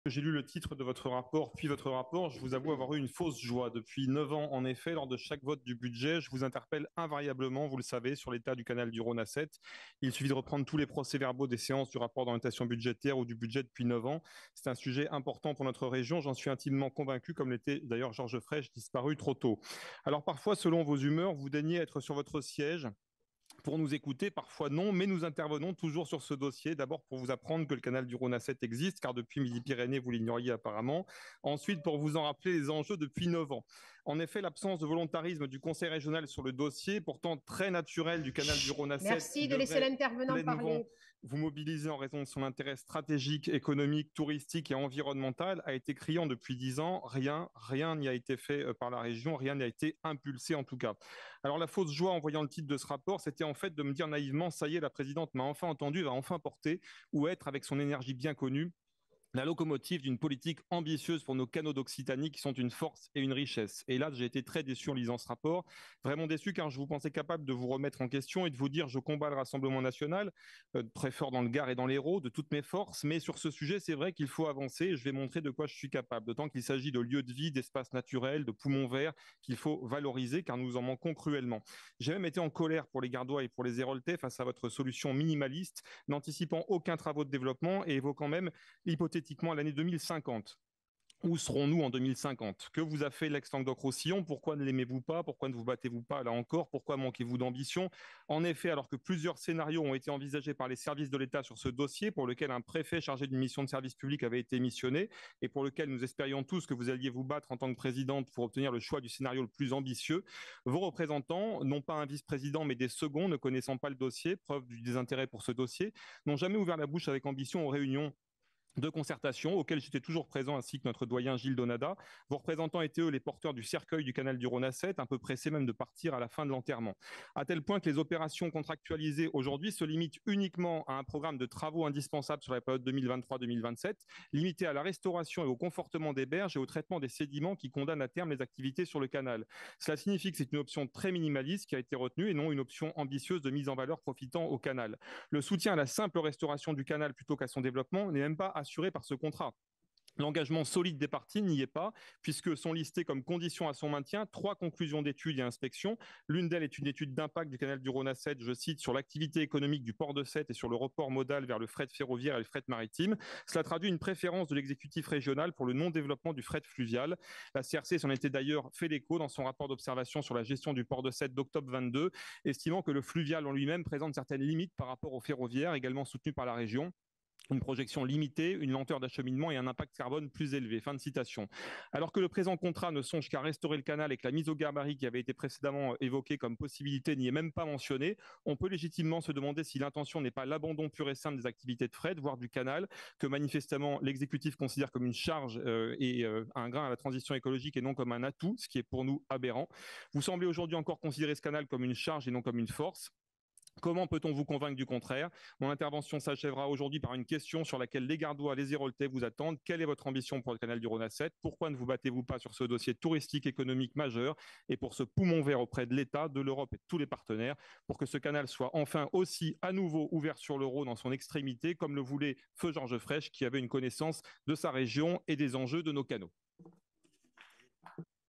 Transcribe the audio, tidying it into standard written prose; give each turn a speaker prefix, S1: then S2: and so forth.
S1: J'ai lu le titre de votre rapport, puis votre rapport. Je vous avoue avoir eu une fausse joie. Depuis 9 ans, en effet, lors de chaque vote du budget, je vous interpelle invariablement, vous le savez, sur l'état du canal du Rhône à 7. Il suffit de reprendre tous les procès-verbaux des séances du rapport d'orientation budgétaire ou du budget depuis 9 ans. C'est un sujet important pour notre région. J'en suis intimement convaincu, comme l'était d'ailleurs Georges Frêche, disparu trop tôt. Alors parfois, selon vos humeurs, vous daignez être sur votre siège pour nous écouter, parfois non, mais nous intervenons toujours sur ce dossier. D'abord pour vous apprendre que le canal du Rhône à 7 existe, car depuis Midi-Pyrénées, vous l'ignoriez apparemment. Ensuite, pour vous en rappeler les enjeux depuis 9 ans. En effet, l'absence de volontarisme du Conseil régional sur le dossier, pourtant très naturel du canal du Rhône à 7, qui
S2: Merci de laisser
S1: devrait
S2: l'intervenant
S1: pleinement
S2: parler.
S1: vous mobiliser en raison de son intérêt stratégique, économique, touristique et environnemental, a été criant depuis 10 ans. Rien n'y a été fait par la région, rien n'a été impulsé en tout cas. Alors la fausse joie en voyant le titre de ce rapport, c'était en fait de me dire naïvement, ça y est, la présidente m'a enfin entendu, va enfin porter ou être avec son énergie bien connue la locomotive d'une politique ambitieuse pour nos canaux d'Occitanie qui sont une force et une richesse. Et là, j'ai été très déçu en lisant ce rapport, vraiment déçu car je vous pensais capable de vous remettre en question et de vous dire je combats le Rassemblement national, très fort dans le Gard et dans l'Hérault, de toutes mes forces, mais sur ce sujet, c'est vrai qu'il faut avancer et je vais montrer de quoi je suis capable, d'autant qu'il s'agit de lieux de vie, d'espaces naturels, de poumons verts qu'il faut valoriser car nous en manquons cruellement. J'ai même été en colère pour les Gardois et pour les Héroltais face à votre solution minimaliste, n'anticipant aucun travaux de développement et évoquant même hypothétiquement à l'année 2050. Où serons-nous en 2050? Que vous a fait l'ex-Languedoc-Roussillon? Pourquoi ne l'aimez-vous pas? Pourquoi ne vous battez-vous pas là encore? Pourquoi manquez-vous d'ambition? En effet, alors que plusieurs scénarios ont été envisagés par les services de l'État sur ce dossier, pour lequel un préfet chargé d'une mission de service public avait été missionné, et pour lequel nous espérions tous que vous alliez vous battre en tant que présidente pour obtenir le choix du scénario le plus ambitieux, vos représentants, non pas un vice-président, mais des seconds, ne connaissant pas le dossier, preuve du désintérêt pour ce dossier, n'ont jamais ouvert la bouche avec ambition aux réunions de concertation auxquelles j'étais toujours présent ainsi que notre doyen Gilles Donada. Vos représentants étaient eux les porteurs du cercueil du canal du Rhône à 7, un peu pressés même de partir à la fin de l'enterrement. À tel point que les opérations contractualisées aujourd'hui se limitent uniquement à un programme de travaux indispensables sur la période 2023-2027, limité à la restauration et au confortement des berges et au traitement des sédiments qui condamnent à terme les activités sur le canal. Cela signifie que c'est une option très minimaliste qui a été retenue et non une option ambitieuse de mise en valeur profitant au canal. Le soutien à la simple restauration du canal plutôt qu'à son développement n'est même pas assuré par ce contrat. L'engagement solide des parties n'y est pas, puisque sont listées comme conditions à son maintien 3 conclusions d'études et inspections. L'une d'elles est une étude d'impact du canal du Rhône à 7, je cite, sur l'activité économique du port de Sète et sur le report modal vers le fret ferroviaire et le fret maritime. Cela traduit une préférence de l'exécutif régional pour le non-développement du fret fluvial. La CRC s'en était d'ailleurs fait l'écho dans son rapport d'observation sur la gestion du port de Sète d'octobre 22, estimant que le fluvial en lui-même présente certaines limites par rapport au ferroviaire, également soutenu par la région, une projection limitée, une lenteur d'acheminement et un impact carbone plus élevé. Fin de citation. Alors que le présent contrat ne songe qu'à restaurer le canal et que la mise au gabarit qui avait été précédemment évoquée comme possibilité n'y est même pas mentionnée, on peut légitimement se demander si l'intention n'est pas l'abandon pur et simple des activités de fret, voire du canal, que manifestement l'exécutif considère comme une charge et un grain à la transition écologique et non comme un atout, ce qui est pour nous aberrant. Vous semblez aujourd'hui encore considérer ce canal comme une charge et non comme une force. Comment peut-on vous convaincre du contraire? Mon intervention s'achèvera aujourd'hui par une question sur laquelle les Gardois, les Héroltais vous attendent. Quelle est votre ambition pour le canal du Rhône à 7? Pourquoi ne vous battez-vous pas sur ce dossier touristique économique majeur et pour ce poumon vert auprès de l'État, de l'Europe et de tous les partenaires pour que ce canal soit enfin aussi à nouveau ouvert sur le Rhône en son extrémité, comme le voulait feu Georges Frêche qui avait une connaissance de sa région et des enjeux de nos canaux?